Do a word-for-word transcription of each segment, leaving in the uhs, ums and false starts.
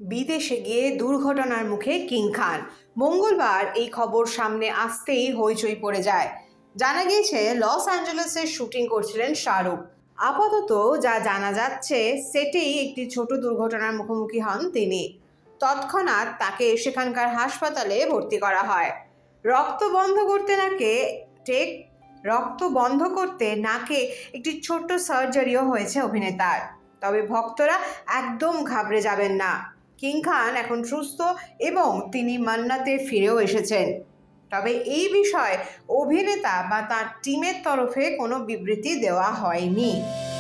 বিদেশে গিয়ে দুর্ঘটনার মুখে কিং খান। মঙ্গলবার এই খবর সামনে আসতেই হইচই পড়ে যায়। জানা গিয়েছে লস অ্যাঞ্জেলেসে শুটিং করছিলেন শাহরুখ। আপাতত যা জানা যাচ্ছে সেটেই একটি ছোট দুর্ঘটনার মুখোমুখি হন তিনি। তৎক্ষণাৎ তাকে সেখানকার হাসপাতালে ভর্তি করা হয়। রক্ত বন্ধ করতে নাকে টেক রক্ত বন্ধ করতে নাকে একটি ছোট্ট সার্জারিও হয়েছে অভিনেতার। তবে ভক্তরা একদম ঘাবড়ে যাবেন না। কিং খান এখন সুস্থ এবং তিনি মান্নাতে ফিরেও এসেছেন। তবে এই বিষয়ে অভিনেতা বা তার টিমের তরফে কোনো বিবৃতি দেওয়া হয়নি।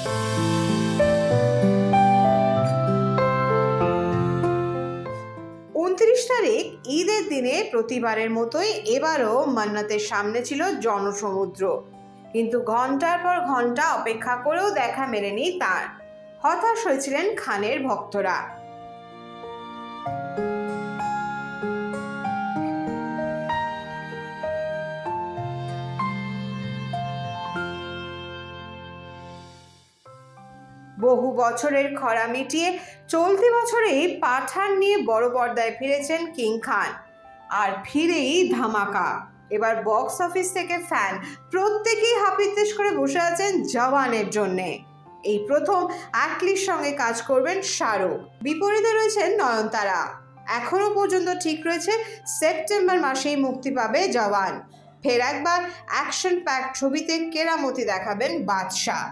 উনত্রিশ তারিখ ঈদের দিনে প্রতিবারের মতোই এবারও মান্নাতের সামনে ছিল জনসমুদ্র, কিন্তু ঘন্টার পর ঘন্টা অপেক্ষা করেও দেখা মেলেনি তার। হতাশ হয়েছিলেন খানের ভক্তরা। বহু বছরের খরা মিটিয়ে চলতি বছরেই পাঠান নিয়ে বড় পর্দায় ফিরেছেন কিং খান। আর ফিরেই ধামাকা। এবার বক্স অফিস থেকে ফ্যান প্রত্যেকেই হাপিত্তেশ করে বসে আছেন জওয়ানের জন্যে। এই প্রথম অ্যাটলির সঙ্গে কাজ করবেন শাহরুখ। বিপরীতে রয়েছেন নয়নতারা। এখনও পর্যন্ত ঠিক রয়েছে সেপ্টেম্বর মাসেই মুক্তি পাবে জওয়ান। ফের একবার অ্যাকশন প্যাক ছবিতে কেরামতি দেখাবেন বাদশাহ।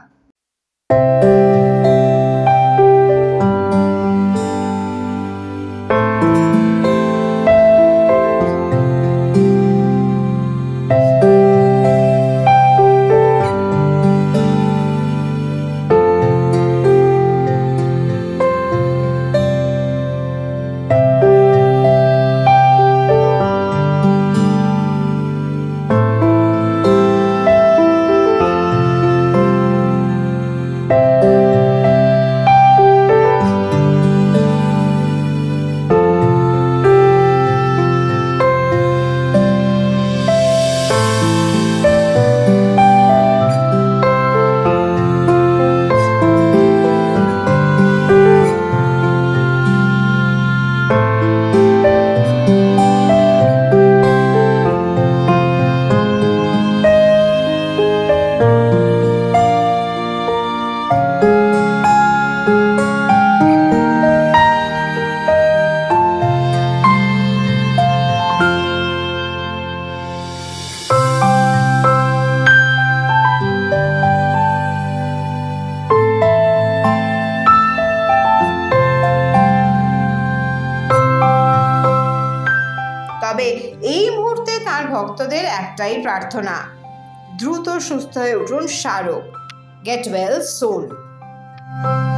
তবে এই মুহূর্তে তার ভক্তদের একটাই প্রার্থনা, দ্রুত সুস্থ হয়ে উঠুন শাহরুখ। Get well soon.